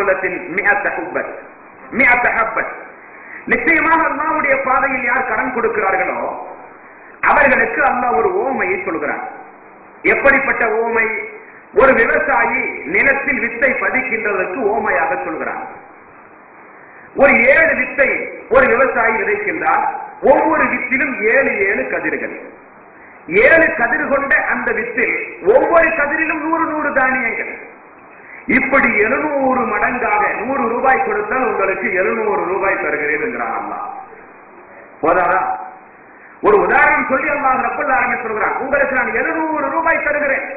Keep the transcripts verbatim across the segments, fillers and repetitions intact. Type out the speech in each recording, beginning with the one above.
ஹபலத்தின் மிஅத்த ஹுப்பத் மிஅத்த ஹப்பத். நிச்சயமாக அல்லாஹ்வுடைய பாதையில் யார் கடன் கொடுக்கிறார்களோ அவர்களுக்கு அல்லாஹ் ஒரு ஓமையை சொல்கிறார். எப்படிப்பட்ட ஓமை? ஒரு விவசாயி நிலத்தில் வித்தை பதிக்கின்றதற்கு ஓமையாக சொல்கிறார். ஒரு ஏழு வித்தை ஒரு விவசாயி விதைக்கின்றார். ஒவ்வொரு வித்திலும் ஏழு ஏழு கதிர்கள். ஏழு கதிர் கொண்ட அந்த வித்தில் ஒவ்வொரு கதிரிலும் நூறு நூறு தானியங்கள். இப்படி எழுநூறு மடங்காக நூறு ரூபாய் கொடுத்தால் உங்களுக்கு எழுநூறு ரூபாய் தருகிறேன் என்கிறான் அல்லாஹ். போதாதா? ஒரு உதாரணம் சொல்லி அல்லாஹ் ரப்பல் ஆலமீன் சொல்கிறான், உங்களுக்கு நான் எழுநூறு ரூபாய் தருகிறேன்,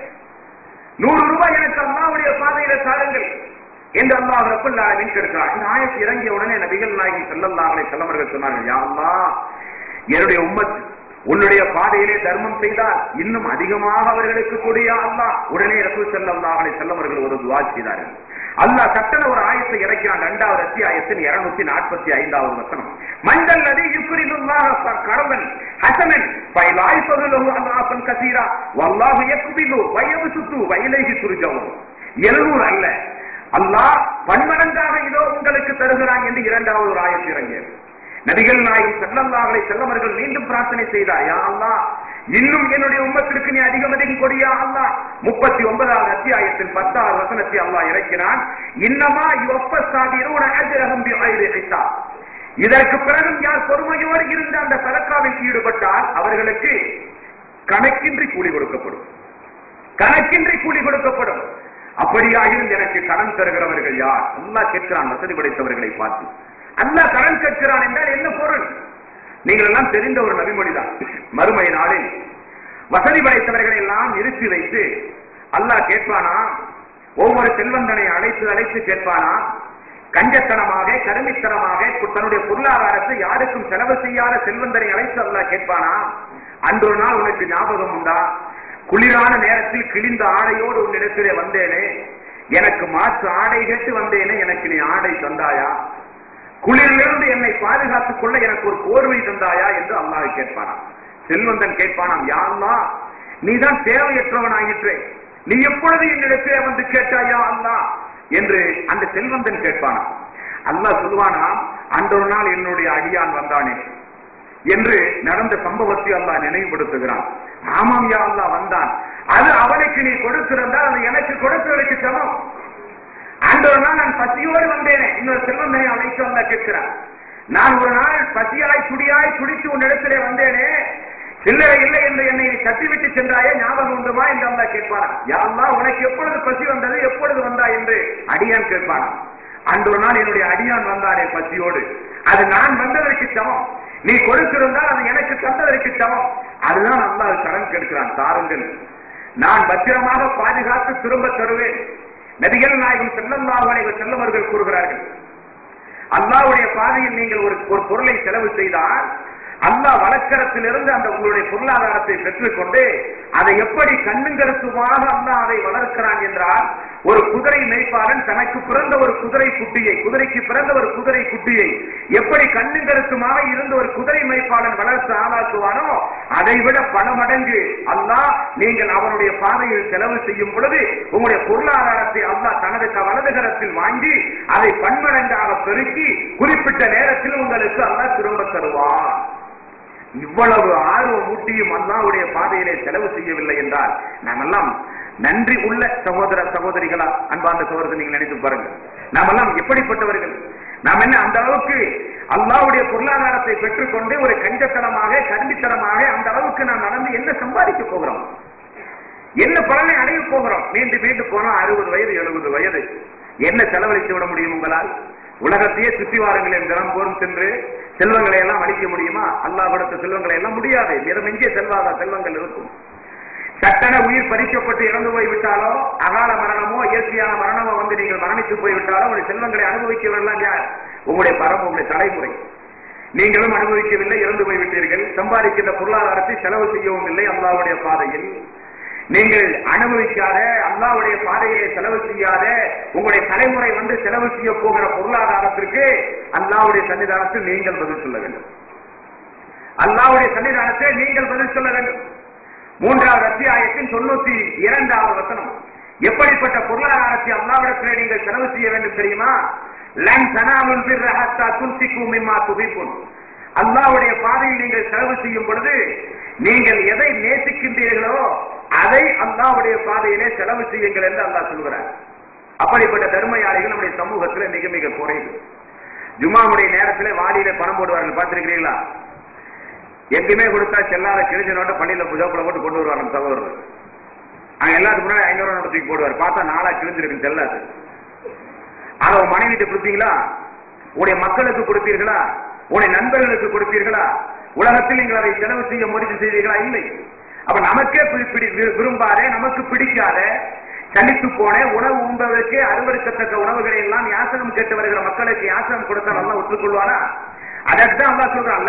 நூறு ரூபாய் எனக்கு அல்லாஹ்வுடைய பாதையில தாருங்கள் என்று அல்லாஹ் ரப்பல் ஆலமீன் கேட்கிறார். இந்த ஆயத்து இறங்கிய உடனே நபிகள் நாயகம் ஸல்லல்லாஹு அலைஹி வஸல்லம் அவர்கள் சொன்னார்கள், யா அல்லாஹ், என்னுடைய உம்மத் உன்னுடைய பாதையிலே தர்மம் செய்தால் இன்னும் அதிகமாக அவர்களுக்கு கூடிய அல்லாஹ். உடனே ரசூல் ஸல்லல்லாஹு அலைஹி வஸல்லம் அவர்கள் ஒரு துஆ செய்தார்கள். அல்லாஹ் கட்டளை ஒரு ஆயத்தை இறக்கினான். இரண்டாவது அத்தியாயத்தின் இருநூத்தி நாற்பத்தி ஐந்தாவது வசனம், மண்டல்லதி யுக்ரிதுல்லாஹ கர்தன் ஹஸனன் ஃபைலாய்ஃபதுலஹு அல்லாஹன் கஸீரா வல்லாஹு யக்பிது வயப்சுது வயிலைஹி துர்ஜவுன். எழுநூறு அல்ல, அல்லாஹ் பன்மடங்காக இதோ உங்களுக்கு தருகிறான் என்று இரண்டாவது ஒரு ஆயத்து இறங்கியது. நபிகள் நாயகம் ஸல்லல்லாஹு அலைஹி வஸல்லம் அவர்கள் மீண்டும் பிரார்த்தனை செய்தார், யா அல்லாஹ், இன்னும் என்னுடைய உம்மத்திற்கு நீ அதிகம் அதிகம் கொடியா அல்லாஹ். முப்பத்தி ஒன்பதாவது அத்தியாயத்தில் பத்தாவது வசனத்தை அல்லாஹ் இறக்கினான், இன்னமா யுவஃபஸாபிரூன அஜ்ரஹும் பிகைரி ஹிசாப். இதற்கு பிறகு யார் பொறுமையோடு இருந்து அந்த சதக்காவில் ஈடுபட்டால் அவர்களுக்கு கணக்கின்றி கூலி கொடுக்கப்படும், கணக்கின்றி கூலி கொடுக்கப்படும். அப்படியாக எனக்கு கடன் தருகிறவர்கள் யார்? அல்லாஹ் கேட்கிறான் வசதி படைத்தவர்களை பார்த்து. அல்லாஹ் கடன் கேட்கிறான் என்றால் என்ன பொருள்? நீங்கள் எல்லாம் தெரிந்த ஒரு நபிமொழிதான். மறுமை நாளில் வசதி படைத்தவர்களை எல்லாம் நிறுத்தி வைத்து அல்லாஹ் கேட்பானா, ஒவ்வொரு செல்வந்தனை அழைத்து அழைத்து கேட்பானா, கஞ்சத்தனமாக கருமித்தனமாக தன்னுடைய பொருளாதாரத்தை யாருக்கும் செலவு செய்யாத செல்வந்தனை அழைத்து அல்லாஹ் கேட்பானா, அன்றொரு நாள் உனக்கு ஞாபகம் உண்டா, குளிரான நேரத்தில் கிழிந்த ஆடையோடு உன்னிடத்திலே வந்தேனே, எனக்கு மாற்று ஆடை கேட்டு வந்தேனே, எனக்கு நீ ஆடை தந்தாயா, குளிரிலிருந்து என்னை பாதுகாத்துக் கொள்ள எனக்கு ஒரு போர்வை தந்தாயா என்று அல்லாஹ் கேட்பானா. செல்வந்தன் கேட்பானாம், யா அல்லாஹ், நீதான் தேவையற்றவன் ஆயிற்றே, நீ எப்பொழுது என்னிடத்திலே வந்து கேட்டாயா அல்லாஹ் என்று அந்த செல்வந்தன் கேட்பானா. அல்லாஹ் சொல்லுவானா, அன்றொரு நாள் என்னுடைய அடியான் வந்தானே என்று நடந்த சம்பவத்தை அல்லாஹ் நினைவுபடுத்துகிறான். ஆமாம் யா அல்லாஹ், வந்தான், அது அவனுக்கு நீ கொடுத்திருந்தால் அது எனக்கு கொடுத்தவனுக்கு சமம். அன்றொரு நாள் நான் பசியோடு வந்தேனே, இன்னொரு செல்வந்தனை அழைத்து வந்தா கேட்கிறான், நான் ஒரு நாள் பசியாய் துடியாய் துடித்து உன் இடத்திலே வந்தேனே, சில்லறை இல்லை என்று என்னை கட்டிவிட்டு சென்றாயே, ஞாபகம் உண்டுமா என்று அல்லா கேட்பானா. யா அல்லாஹ், உனக்கு எப்பொழுது பசி வந்தது, எப்பொழுது வந்தாய் என்று அடியான் கேட்பானா. அன்றொரு நாள் என்னுடைய அடியான் வந்தானே பசியோடு, அது நான் வந்ததற்கு சமம், நீ கொடுத்திருந்தால் அது எனக்கு தந்ததற்கு சமம். அதுதான் அல்லாஹ் கடன் கேட்கிறான், தாருங்கள், நான் பத்திரமாக பாதுகாத்து திரும்ப தருவேன். நபிகள் நாயகம் ஸல்லல்லாஹு அலைஹி வஸல்லம் அவர்கள் கூறுகிறார்கள், அல்லாஹ்வுடைய பாதையில் நீங்கள் ஒரு ஒரு பொருளை செலவு செய்தால் அல்லாஹ் வழக்கரத்திலிருந்து அந்த உங்களுடைய பொருளாதாரத்தை பெற்றுக்கொண்டு அதை எப்படி கண்ணுங்கருத்துமாக அல்லாஹ் அதை வளர்க்கிறான் என்றால், ஒரு குதிரை மேய்ப்பாளன் தனக்கு பிறந்த ஒரு குதிரை குட்டியை குதிரைக்கு பிறந்த ஒரு குதிரை குட்டியை எப்படி கண்ணுங்கருத்துமாக இருந்து ஒரு குதிரை மேய்ப்பாளன் வளர்த்து ஆளாக்குவானோ அதை விட பல மடங்கு அல்லாஹ் நீங்கள் அவனுடைய பாதையில் செலவு செய்யும் பொழுது உங்களுடைய பொருளாதாரத்தை அல்லாஹ் தனது வலதுகரத்தில் வாங்கி அதை பன்மடங்காக பெருக்கி குறிப்பிட்ட நேரத்தில் உங்களுக்கு அல்லாஹ் திரும்ப தருவான். இவ்வளவு ஆர்வம் ஊட்டியும் அல்லாஹ்வுடைய பாதையிலே செலவு செய்யவில்லை என்றால் நாம் எல்லாம் நன்றி உள்ள சகோதர சகோதரிகளா? அன்பார்ந்த சகோதரர்கள், நீங்க நினைத்து பாருங்க, நாம் எல்லாம் எப்படிப்பட்டவர்கள்? நாம் என்ன அந்த அளவுக்கு அல்லாஹ்வுடைய பொருளாதாரத்தை பெற்றுக்கொண்டு ஒரு கஞ்சத்தனமாக கருமித்தனமாக அந்த அளவுக்கு நாம் நடந்து என்ன சம்பாதிக்க போகிறோம்? என்ன பலனை அடைய போகிறோம்? மீண்டும் மீண்டும் போனா அறுபது வயது எழுபது வயது என்ன செலவழித்து விட முடியும் உங்களால்? உலகத்தையே சுற்றி வாருங்கள் தினம் போரும் சென்று செல்வங்களை எல்லாம் அளிக்க முடியுமா? அல்லாஹ் கொடுத்த செல்வங்களை எல்லாம் முடியாது. மிதமெஞ்சிய செல்வாத செல்வங்கள் இருக்கும். சட்டன உயிர் பறிக்கப்பட்டு இறந்து போய்விட்டாலோ, அகால மரணமோ இயற்கையான மரணமோ வந்து நீங்கள் மரணித்து போய்விட்டாலோ உங்களுடைய செல்வங்களை அனுபவிக்கவெல்லாம் யார்? உங்களுடைய பரம்பு, உங்களுடைய தலைமுறை. நீங்களும் அனுபவிக்கவில்லை, இறந்து போய்விட்டீர்கள். சம்பாதிக்கின்ற பொருளாதாரத்தை செலவு செய்யவும் இல்லை அல்லாஹ்வுடைய பாதையில். நீங்கள் அனுபவிக்காத, அல்லாஹ்வுடைய பாதையை செலவு செய்யாத உங்களுடைய தலைமுறை வந்து செலவு செய்ய போகிற பொருளாதாரத்திற்கு அல்லாஹ்வுடைய சன்னிதானத்தில் நீங்கள் பதில் சொல்ல வேண்டும். அல்லாஹ்வுடைய சன்னிதானத்தை நீங்கள் பதில் சொல்ல வேண்டும். மூன்றாவது அத்தியாயத்தின் தொண்ணூத்தி இரண்டாவது வசனம், எப்படிப்பட்ட பொருளாதாரத்தை அல்லாஹ்விடத்திலே நீங்கள் செலவு செய்ய வேண்டும் தெரியுமா? லன் தனாலுல் பிர்ர ஹத்தா துன்ஃபிகு மிம்மா துஹிப்புன். அல்லாஹ்வுடைய பாதையில் நீங்கள் செலவு செய்யும் பொழுது நீங்கள் எதை நேசிக்கின்றீர்களோ அதை அல்லாஹ்வுடைய பாதையிலே செலவு செய்யுங்கள் என்று அல்லாஹ் சொல்கிறார். அப்படிப்பட்ட தர்மயாளிகள் நம்முடைய சமூகத்தில் மிக மிக குறைவு. ஜும்மாவுடைய நேரத்தில் வாடியில பணம் போடுவார்கள், பார்த்திருக்கிறீங்களா? எங்கேயுமே கொடுத்தா செல்லாத கிழிஞ்ச நோட்டை பள்ளியில புஜாப்புல போட்டு கொண்டு வருவார் நம்ம சகோதரர். அங்க எல்லாத்துக்கு முன்னாடி ஐநூறு நோட்டை தூக்கி போடுவார். பார்த்தா நாளா கிழிஞ்சிருக்கு செல்லாது. அதை உன் மனைவிட்டு கொடுத்தீங்களா? உடைய மக்களுக்கு கொடுப்பீர்களா? உடைய நண்பர்களுக்கு கொடுப்பீர்களா? உலகத்தில் நீங்கள் அதை செலவு செய்ய முயற்சி செய்வீர்களா? இல்லை. அப்ப நமக்கே விரும்பாத, நமக்கு பிடிக்காத, சலித்து போன உணவு உண்பதற்கு அருவருக்கத்தக்க உணவுகளை எல்லாம் யாசகம் கேட்டு வருகிற மக்களுக்கு யாசகம் கொடுத்தா நல்லா ஒத்துக்கொள்வாரா? அதான் அல்லாஹ் சொல்றான்,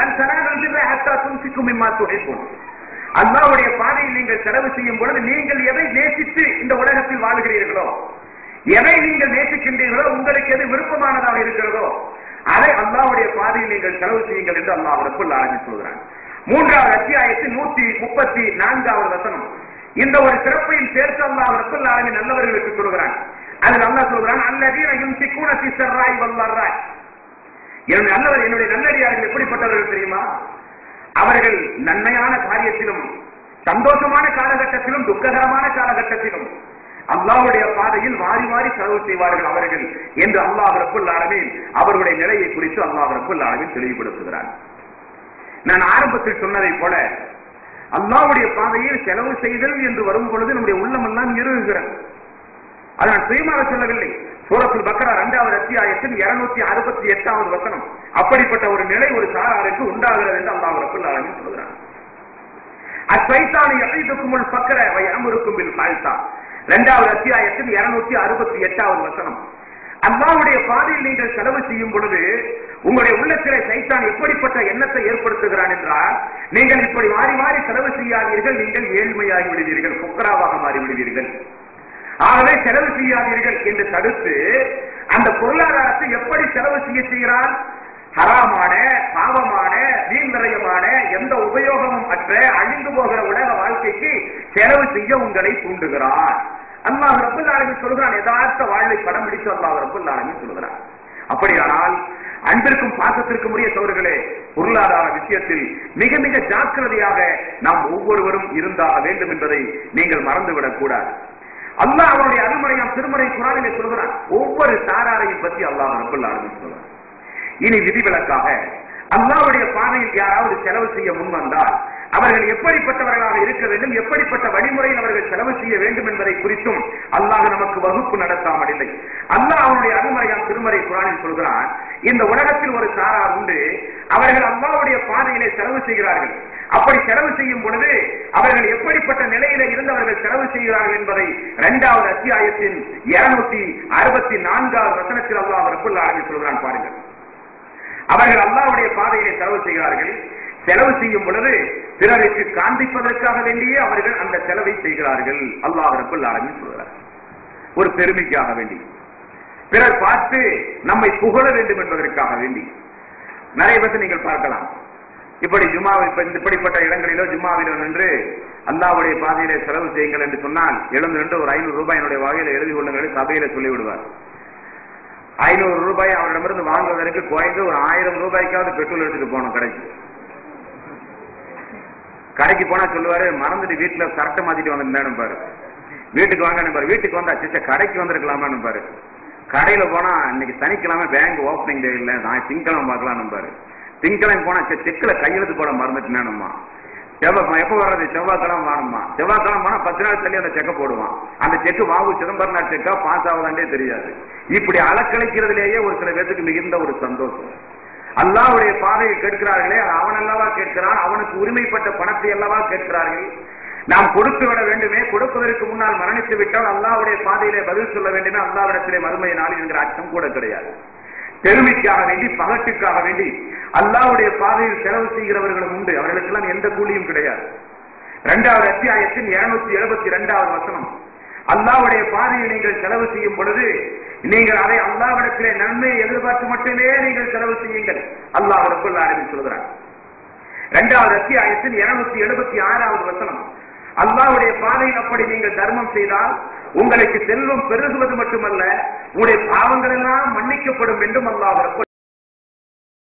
அல்லாஹ்வுடைய பாதையில் நீங்கள் செலவு செய்யும் பொழுது நீங்கள் எதை நேசித்து இந்த உலகத்தில் வாழுகிறீர்களோ, எதை நீங்கள் நேசிக்கின்றீர்களோ, உங்களுக்கு எது விருப்பமானதாக இருக்கிறதோ அதை அல்லாஹ்வுடைய பாதையில் நீங்கள் செலவு செய்யுங்கள் என்று அல்லாஹ் ரப்பல் ஆலமீன் சொல்கிறான். மூன்றாவது அத்தியாயத்தில் நூற்றி முப்பத்தி நான்காவது வசனம் இந்த ஒரு சிறப்பையும் சேர்த்து அல்லாஹ் ரப்பல் ஆலமீன் நல்லவர்களுக்கு சொல்கிறான். அதில் அல்லாஹ் சொல்கிறான், அல்லதீன யுன்ஃபிகூன ஃபிஸ்ஸர்ராய் வல்லர்ராய். என்னுடைய நல்லவர், என்னுடைய நல்லடியார்கள் எப்படிப்பட்டவர்கள் தெரியுமா? அவர்கள் நன்மையான காரியத்திலும் சந்தோஷமான காலகட்டத்திலும் துக்ககரமான காலகட்டத்திலும் அல்லாஹ்வுடைய பாதையில் மாறி மாறி செலவு செய்வார்கள் அவர்கள் என்று அல்லாஹ் ரப்பல் ஆலமீன் அவருடைய நிலையை குறித்து அல்லாஹ் ரப்பல் ஆலமீன் தெளிவுபடுத்துகிறார். நான் ஆரம்பத்தில் சொன்னதை போல அல்லாஹ்வுடைய பாதையில் செலவு செய்தல் என்று வரும் பொழுது நம்முடைய உள்ளம் எல்லாம் இறுகுகிறது. அதை நான் சுயமாக சொல்லவில்லை. சூரத்துல் பக்ரா இரண்டாவது அத்தியாயத்தில் இருநூத்தி அறுபத்தி எட்டாவது வசனம் அப்படிப்பட்ட ஒரு நிலை ஒரு சாராருக்கு உண்டாகிறது என்று அல்லாஹ் ரப்பல் ஆலமீன் சொல்கிறார். அஸ்ஸைத்தானு யஈதுகுமுல் ஃபக்ர வ யஅமுருக்கும் பில் ஃபால்ஸா இரண்டாவது அத்தியாயத்தில் இருநூத்தி அறுபத்தி எட்டாவது வசனம். அல்லாஹ்வுடைய பாதையில் நீங்கள் செலவு செய்யும் பொழுது உங்களுடைய உள்ளத்திலே சைத்தான் எப்படிப்பட்ட எண்ணத்தை ஏற்படுத்துகிறான் என்றால், நீங்கள் இப்படி மாறி மாறி செலவு செய்யாதீர்கள், நீங்கள் ஏழ்மையாகி விடுவீர்கள், புக்கராவாக மாறி விடுவீர்கள், ஆகவே செலவு செய்யாதீர்கள் என்று தடுத்து அந்த பொருளாதாரத்தை எப்படி செலவு செய்ய செய்கிறான்? ஹராமான, பாவமான, வீண் விரயமான, எந்த உபயோகமும் அற்ற அழிந்து போகிற உலக வாழ்க்கைக்கு செலவு செய்ய உங்களை தூண்டுகிறான். அல்லாஹ் ரப்பல் ஆலமீன் சொல்கிறான், யதார்த்த வாழ்வை படம் பிடித்து அல்லாஹ் ரப்பல் ஆலமீன் சொல்கிறான். அப்படியானால் அன்பிற்கும் பாசத்திற்கும் உரிய சோர்களே, பொருளாதார விஷயத்தில் மிக மிக ஜாக்கிரதையாக நாம் ஒவ்வொருவரும் இருந்தாக வேண்டும் என்பதை நீங்கள் மறந்துவிடக் கூடாது. அல்லாஹ் அவருடைய அருள்மறையாம் திருமறை குர்ஆனிலே சொல்கிறான். ஒவ்வொரு சாராரையும் பற்றி அல்லாஹ் ரப்பல் ஆலமீன் சொல்கிறான். இனி விதிவிலக்காக அல்லாஹ்வுடைய பாதையில் யாராவது செலவு செய்ய முன் வந்தால் அவர்கள் எப்படிப்பட்டவர்களாக இருக்க வேண்டும், எப்படிப்பட்ட வழிமுறையில் அவர்கள் செலவு செய்ய வேண்டும் என்பதை குறித்தும் அல்லாஹ் நமக்கு வகுப்பு நடத்தாமல் இல்லை. அல்லாஹ் அவனுடைய அருள்மறையாம் திருமறை குர்ஆனில் சொல்கிறான், இந்த உலகத்தில் ஒரு சாரார் உண்டு, அவர்கள் அல்லாஹ்வுடைய பாதையிலே செலவு செய்கிறார்கள். அப்படி செலவு செய்யும் பொழுது அவர்கள் எப்படிப்பட்ட நிலையில இருந்து அவர்கள் செலவு செய்கிறார்கள் என்பதை இரண்டாவது அத்தியாயத்தின் இருநூத்தி அறுபத்தி நான்காவது வசனத்தில் அல்லாஹ் ரப்பல் ஆலமீன் சொல்கிறான். பாருங்கள், அவர்கள் அல்லாஹ்வுடைய பாதையிலே செலவு செய்கிறார்கள். செலவு செய்யும் பொழுது பிறருக்கு காண்பிப்பதற்காக வேண்டியே அவர்கள் அந்த செலவை செய்கிறார்கள். அல்லாஹ் ரப்பல் ஆலமீன் சொல்கிறார், ஒரு பெருமைக்காக வேண்டி, பிறர் பார்த்து நம்மை புகழ வேண்டும் என்பதற்காக வேண்டி. நிறைய பேர் நீங்கள் பார்க்கலாம், இப்படி ஜும்மா இப்படிப்பட்ட இடங்களிலோ ஜும்மாவிலோ நின்று அல்லாஹ்வுடைய பாதையிலே செலவு செய்யுங்கள் என்று சொன்னால் எழுந்து நின்று ஒரு ஐநூறு ரூபாய் என்னுடைய வகையில எழுதி கொள்ளுங்கள் சபையில சொல்லிவிடுவார். ஐநூறு ரூபாய் அவரிடமிருந்து வாங்குவதற்கு குறைந்து ஒரு ஆயிரம் ரூபாய்க்காவது பெட்ரோல் எடுத்துட்டு போனோம் கடைக்கு. கடைக்கு போனா சொல்லுவாரு, மறந்துட்டு வீட்டுல கரெக்டா மாத்திட்டு வந்துருந்தேன்னு பாரு. வீட்டுக்கு வாங்க பாரு, வீட்டுக்கு வந்தா சிச்ச கடைக்கு வந்திருக்கலாமான்னு பாரு. கடையில போனா இன்னைக்கு சனிக்கிழமை பேங்க் ஓப்பனிங் டே இல்லை, நான் திங்கிழமை பார்க்கலான்னு பாரு. திங்கிழமை போனா செக்குல கையெழுத்து போட மறந்துட்டுனேனுமா. செவ்வாய் எப்ப வர்றது, செவ்வாய்க்கிழமை வாங்கணுமா. செவ்வாய்க்கிழமை போனா பத்து நாள் தள்ளி அந்த செக்கை போடுவான். அந்த செக்கு வாங்கு சிதம்பரம் செக்கா பாஸ் ஆகுதாண்டே தெரியாது. இப்படி அலக்கழிக்கிறதுலேயே ஒரு சில பேருக்கு மிகுந்த ஒரு சந்தோஷம். அல்லாஹ்வுடைய பாதையை கேட்கிறார்களே, அவன் அல்லவா கேட்கிறான், அவனுக்கு உரிமைப்பட்ட பணத்தை அல்லவா கேட்கிறார்கள். நாம் கொடுத்து விட வேண்டுமே, கொடுப்பதற்கு முன்னால் மரணித்து விட்டால் அல்லாஹ்வுடைய பாதையிலே பதில் சொல்ல வேண்டுமே, அல்லாஹ்விடத்திலே மறுமை நாளில் என்கிற அச்சம் கூட கிடையாது. பெருமைக்காக வேண்டி, பகட்டுக்காக வேண்டி அல்லாஹ்வுடைய பாதையில் செலவு செய்கிறவர்களும் உண்டு. அவர்களுக்கெல்லாம் எந்த கூலியும் கிடையாது. இரண்டாவது அத்தியாயத்தின் இருநூத்தி எழுபத்தி இரண்டாவது வசனம், அல்லாஹ்வுடைய பாதையில் நீங்கள் செலவு செய்யும் பொழுது நீங்கள் அதை அல்லாஹ்விடத்திலே நன்மை எதிர்பார்த்து மட்டுமே நீங்கள் செலவு செய்யுங்கள். அல்லாஹ் ரப்பல் ஆலமீன் சொல்கிறார். இரண்டாவது அத்தியாயத்தின் இருநூத்தி எழுபத்தி ஆறாவது வசனம், அல்லாஹ்வுடைய பாதையில் அப்படி நீங்கள் தர்மம் செய்தால் உங்களுக்கு செல்வம் பெருகுவது மட்டுமல்ல, உங்களுடைய பாவங்கள் எல்லாம் மன்னிக்கப்படும் என்றும் அல்லாஹ்